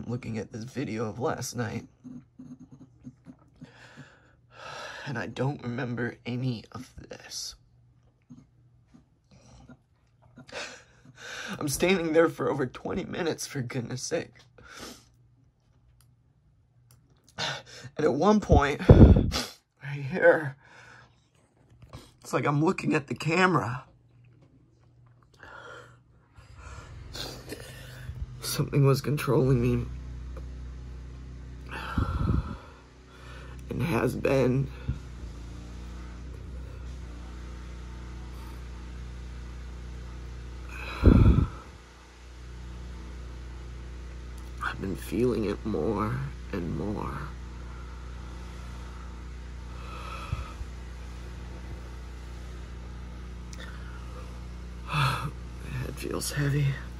looking at this video of last night, and I don't remember any of this. I'm standing there for over 20 minutes, for goodness sake. And at one point, right here, it's like I'm looking at the camera. Something was controlling me. And has been. I've been feeling it more and more. My head feels heavy.